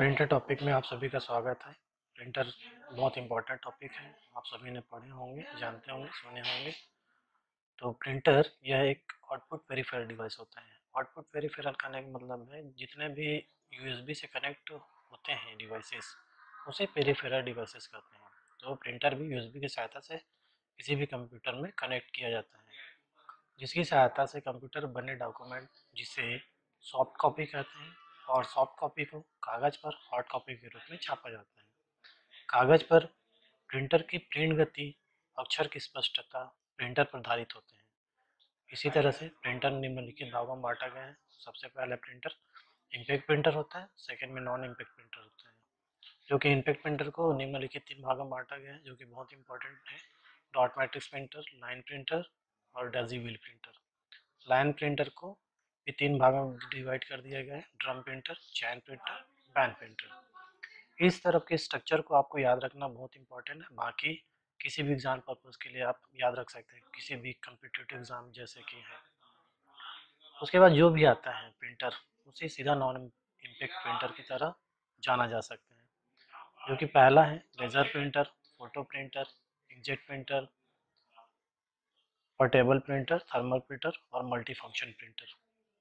Printer topic में आप सभी का स्वागत है। प्रिंटर बहुत इंपॉर्टेंट टॉपिक है, आप सभी ने पढ़े होंगे, जानते होंगे, सुने होंगे। तो प्रिंटर यह एक आउटपुट वेरीफायर डिवाइस होता है। आउटपुट वेरीफायर का मतलब है जितने भी यूएसबी से कनेक्ट होते हैं डिवाइसेस, उसे पेरिफेरल डिवाइसेस कहते हैं। तो प्रिंटर भी यूएसबी की सहायता से किसी भी कंप्यूटर में कनेक्ट किया जाता है, जिसकी सहायता से कंप्यूटर बने डॉक्यूमेंट जिसे सॉफ्ट कॉपी कहते हैं, और सॉफ्ट कॉपी को कागज पर हार्ड कॉपी के रूप में छापा जाता है। कागज पर प्रिंटर की प्रिंट गति, अक्षर की स्पष्टता प्रिंटर पर आधारित होते हैं। इसी तरह से प्रिंटर निम्नलिखित भागों में बांटा गया है। सबसे पहले प्रिंटर इम्पैक्ट प्रिंटर होता है, सेकंड में नॉन इम्पैक्ट प्रिंटर होता है। जो कि इम्पैक्ट प्रिंटर को निम्नलिखित 3 भागों में बांटा गया है, जो कि बहुत इंपॉर्टेंट है: dot matrix printer, line printer और daisy wheel printer. Line printer को भी 3 भागों में डिवाइड कर दिया गया है: drum printer, chain printer, band printer. इस तरह के स्ट्रक्चर को आपको याद रखना बहुत इंपॉर्टेंट है। बाकी किसी भी एग्जाम पर्पज के लिए आप याद रख सकते हैं, किसी भी कम्पिटिटिव एग्जाम जैसे कि है। उसके बाद जो भी आता है प्रिंटर, उसे सीधा नॉन इम्पैक्ट प्रिंटर की तरह जाना जा सकता है। जो कि पहला है laser printer, photo printer, inkjet printer, portable printer, thermal printer और मल्टी फंक्शन प्रिंटर।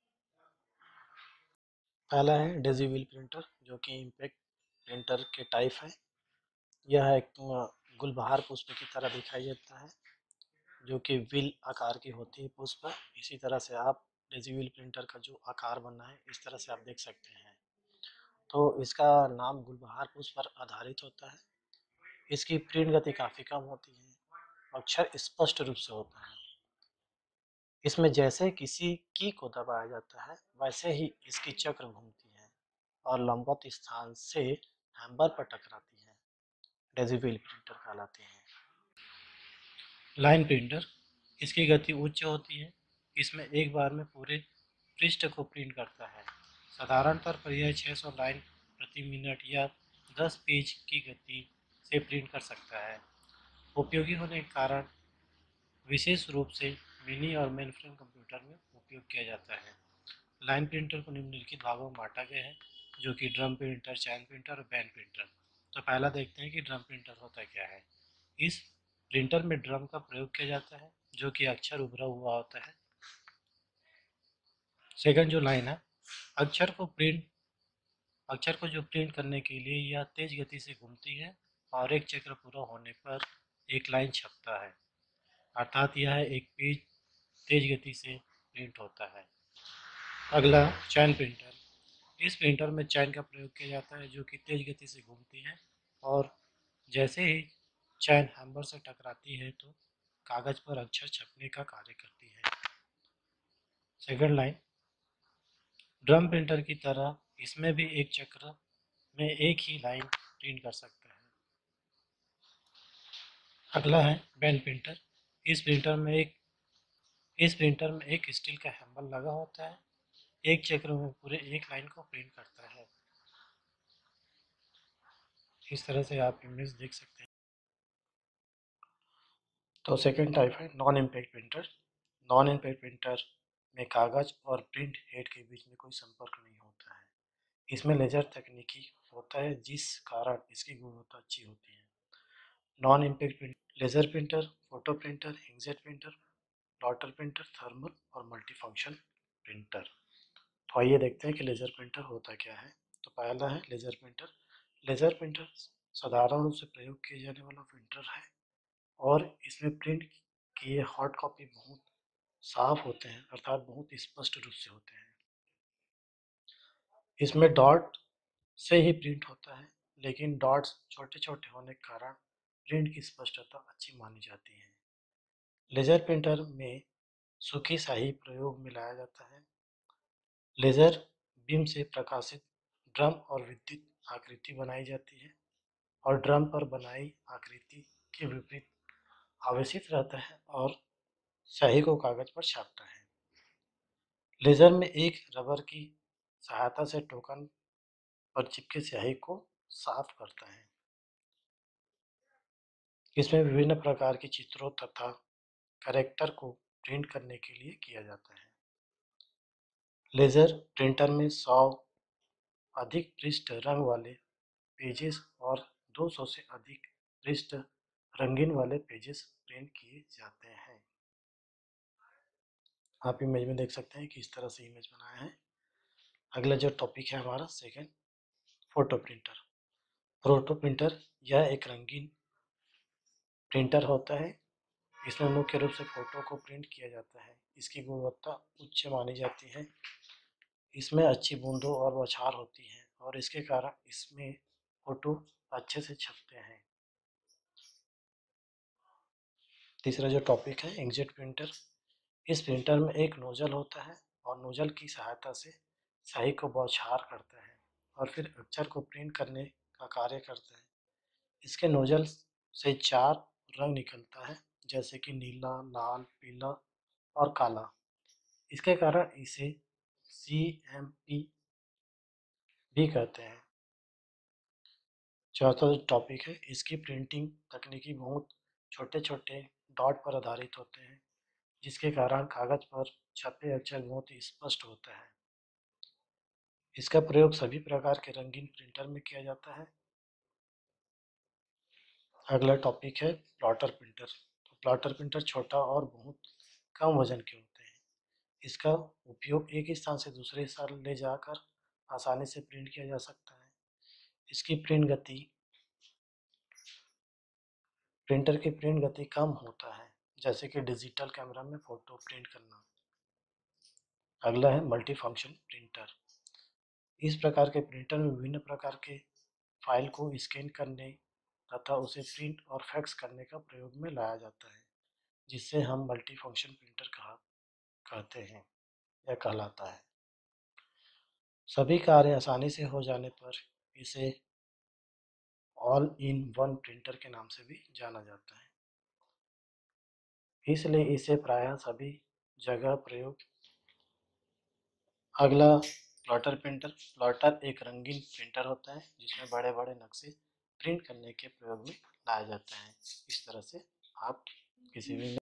पहला है डेजी व्हील प्रिंटर, जो कि इम्पैक्ट प्रिंटर के टाइप है। यह एक गुलबहार पुष्प की तरह दिखाई देता है, जो कि व्हील आकार की होती है पुष्प। इसी तरह से आप डेजी व्हील प्रिंटर का जो आकार बना है, इस तरह से आप देख सकते हैं। तो इसका नाम गुलबहार पुष्प पर आधारित होता है। इसकी प्रिंट गति काफ़ी कम होती है, अक्षर स्पष्ट रूप से होता है। इसमें जैसे किसी की को दबाया जाता है, वैसे ही इसकी चक्र घूमती है और लंबवत स्थान से हैम्बर पर टकराती है। डेजी व्हील प्रिंटर कहलाती है। लाइन प्रिंटर, इसकी गति उच्च होती है। इसमें एक बार में पूरे पृष्ठ को प्रिंट करता है। साधारण तौर पर यह 600 लाइन प्रति मिनट या 10 पेज की गति से प्रिंट कर सकता है। उपयोगी होने के कारण विशेष रूप से मिनी और मेनफ्रेम कंप्यूटर में उपयोग किया जाता है। लाइन प्रिंटर को निम्नलिखित भागों में बांटा गया है, जो कि ड्रम प्रिंटर, चैन प्रिंटर और बैंड प्रिंटर। तो पहला देखते हैं कि ड्रम प्रिंटर होता क्या है। इस प्रिंटर में ड्रम का प्रयोग किया जाता है, जो कि अक्षर उभरा हुआ होता है। सेकंड जो लाइन है, अक्षर को प्रिंट अक्षर को जो प्रिंट करने के लिए यह तेज गति से घूमती है, और एक चक्र पूरा होने पर एक लाइन छपता है, अर्थात यह एक पेज तेज गति से प्रिंट होता है। अगला चैन प्रिंटर। इस प्रिंटर में चैन का प्रयोग किया जाता है, जो कि तेज गति से घूमती है, और जैसे ही चैन हैमर से टकराती है तो कागज पर अक्षर छपने का कार्य करती है। सेकंड लाइन, ड्रम प्रिंटर की तरह इसमें भी एक चक्र में एक ही लाइन प्रिंट कर सकता है। अगला है बैंड प्रिंटर। इस प्रिंटर में एक स्टील का हैंडल लगा होता है, एक चक्र में पूरे एक लाइन को प्रिंट करता है। इस तरह से आप इमेज देख सकते हैं। तो सेकंड टाइप है non impact printer. Non impact printer में कागज और प्रिंट हेड के बीच में कोई संपर्क नहीं होता है। इसमें लेजर तकनीकी होता है, जिस कारण इसकी गुणवत्ता अच्छी होती है। Non impact printer laser printer, photo printer, inkjet printer, डॉटर प्रिंटर, थर्मल और मल्टीफंक्शन प्रिंटर। तो आइए देखते हैं कि लेजर प्रिंटर होता क्या है। तो पहला है लेजर प्रिंटर। लेजर प्रिंटर साधारण रूप से प्रयोग किए जाने वाला प्रिंटर है, और इसमें प्रिंट किए हार्ड कॉपी बहुत साफ होते हैं, अर्थात बहुत स्पष्ट रूप से होते हैं। इसमें डॉट से ही प्रिंट होता है, लेकिन डॉट्स छोटे छोटे होने के कारण प्रिंट की स्पष्टता अच्छी मानी जाती है। लेजर प्रिंटर में सूखी स्याही प्रयोग में लाया जाता है। लेजर बीम से प्रकाशित ड्रम और विद्युत आकृति बनाई जाती है, और ड्रम पर बनाई आकृति के विपरीत आवेशित रहता है और स्याही को कागज पर छापता है। लेजर में एक रबर की सहायता से टोकन पर चिपके स्याही को साफ करता है। इसमें विभिन्न प्रकार के चित्रों तथा कैरेक्टर को प्रिंट करने के लिए किया जाता है। लेजर प्रिंटर में 100 अधिक पृष्ठ रंग वाले पेजेस और 200 से अधिक पृष्ठ रंगीन वाले पेजेस प्रिंट किए जाते हैं। आप इमेज में देख सकते हैं कि इस तरह से इमेज बनाया है। अगला जो टॉपिक है हमारा second, photo printer. Photo printer यह एक रंगीन प्रिंटर होता है। इसमें मुख्य रूप से फोटो को प्रिंट किया जाता है। इसकी गुणवत्ता उच्च मानी जाती है। इसमें अच्छी बूंदों और बौछार होती है और इसके कारण इसमें फोटो अच्छे से छपते हैं। तीसरा जो टॉपिक है इंकजेट प्रिंटर। इस प्रिंटर में एक नोजल होता है और नोजल की सहायता से स्याही को बौछार करता है और फिर अक्षर को प्रिंट करने का कार्य करता है। इसके नोजल से 4 रंग निकलता है, जैसे कि नीला, लाल, पीला और काला। इसके कारण इसे CMP भी कहते हैं। चौथा टॉपिक है, इसकी प्रिंटिंग तकनीकी बहुत छोटे छोटे डॉट पर आधारित होते हैं, जिसके कारण कागज पर छपे अक्षर बहुत ही स्पष्ट होता है। इसका प्रयोग सभी प्रकार के रंगीन प्रिंटर में किया जाता है। अगला टॉपिक है प्लॉटर प्रिंटर। तो प्लॉटर प्रिंटर छोटा और बहुत कम वजन के होते हैं। इसका उपयोग एक स्थान से दूसरे स्थान ले जाकर आसानी से प्रिंट किया जा सकता है। इसकी प्रिंटर की प्रिंट गति कम होता है, जैसे कि डिजिटल कैमरा में फोटो प्रिंट करना। अगला है मल्टी फंक्शन प्रिंटर। इस प्रकार के प्रिंटर में विभिन्न प्रकार के फाइल को स्कैन करने तथा उसे प्रिंट और फैक्स करने का प्रयोग में लाया जाता है, जिससे हम मल्टी फंक्शन प्रिंटर कहते हैं या कहलाता है। सभी कार्य आसानी से हो जाने पर इसे ऑल इन वन प्रिंटर के नाम से भी जाना जाता है। इसलिए इसे प्रायः सभी जगह प्रयोग। अगला प्लॉटर प्रिंटर। प्लॉटर एक रंगीन प्रिंटर होता है जिसमें बड़े बड़े नक्शे प्रिंट करने के प्रयोग में लाया जाता है। इस तरह से आप किसी भी